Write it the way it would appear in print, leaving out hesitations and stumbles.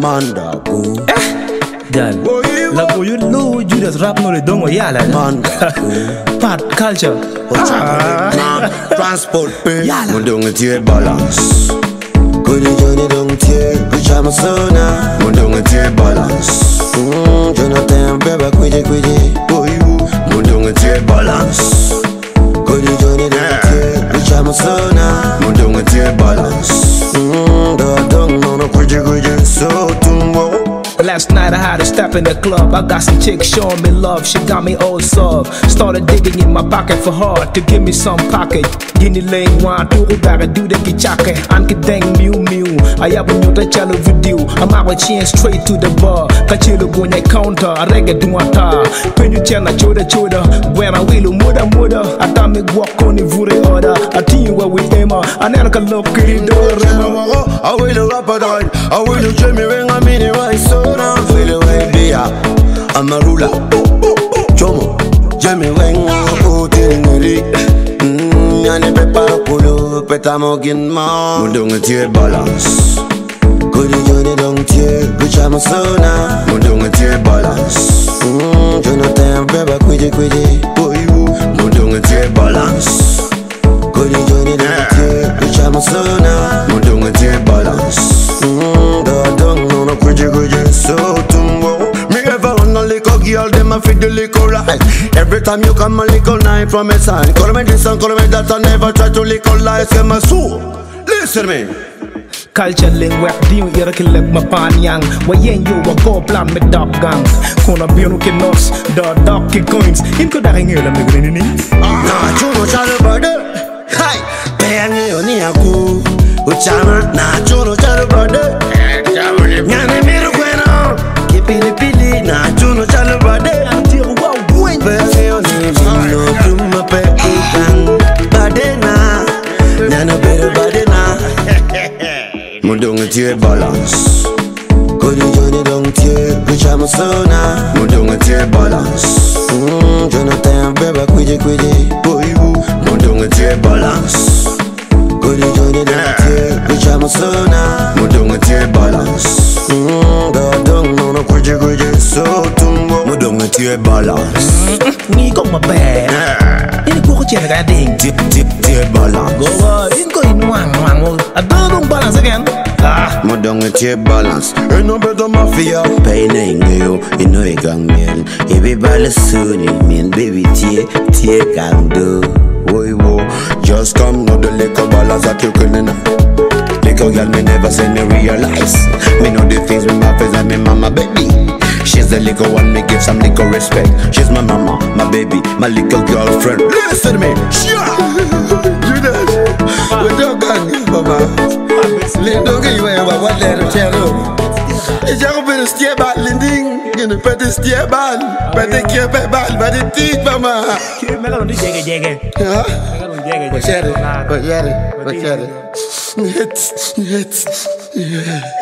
Mandaku. Girl, like you know you just rap no le dongo yala. Mandaku. Part culture. Transport pay. Mundunga tie balance. Kuni Johnny don't tie. Kuchama sona. Mundunga tie balance. Jonathan beba kwije. Mundunga tie balance. Kuni Johnny don't tie. Kuchama sona. Mundunga tie balance. Don't know kwije. So tumbo. Last night I had to step in the club. I got some chick showing me love. She got me all soft. Started digging in my pocket for her to give me some pocket. Guinea lane one, two gotta do the kichake. Anki dang mew. I have a new channel video. I'm out chain straight to the bar. Kachilo go on counter. I reggae do ata. Pen you chana choda. When I will muda. I thought me walk on the vure order. I tell you where we aim. I never can look at it. I will rap a dime. I will tell me when I'm in it. So I'm feeling way beer. I'm a ruler. Chomo, Jamie Wang, Otineri. Yane preparo polo, petamo ginma. Mundunga tie balance. Kuni Johnny don't tie, kuchama sona. Mundunga tie balance. Jonathan beba kwije. Mundunga tie balance. Kuni Johnny don't tie, kuchama sona. Mundunga tie balance. So tumbo. Me ever run a little girl, them a feed the little right. Every time you come a little night from a sign. Call me this and call me that, I never try to little lies. Get my soul. Listen me. Culture link web dio irakilek mapanyang wayen yo wa go plan me dog gang kona bionu ke nos da dog ke coins in ko da ngela me green ni na chuno chalo bade hai peyange oni aku uchama na chuno chalo bade nyane miru kwena kipili na chuno chalo bade anti wa buen peyange oni no kuma pe ikan bade na nyane beru bade na Mundunga tie balance. Kuni Johnny don't tie, kuchama sona. Mundunga tie balance. Jonathan beba kwije. Mundunga tie balance. Kuni Johnny don't tie, kuchama sona. Mundunga tie balance. Don't know kwije. So tumbo. Mundunga tie balance. Ni go my bad. Ini go chene ga ding. Tie balance. Go in go in wang. I don't balance again. Mundunga tie balance. Ain't no better mafia. Pain you know a gang man. Everybody soon you mean baby tie gang do. Wo, just come know the liquor balance that you couldn't. Little girl me never send me realize. Me know the things with my face and me mama baby. She's the little one, me give some little respect. She's my mama, my baby, my little girlfriend. Listen to me, Judas, with your gun, mama. Don't get you away, what let him tell you. It's your bit of steer ball, Linding, you know, put the steer ball, but they can't pay ball, but they teach mama. Huh? What's that?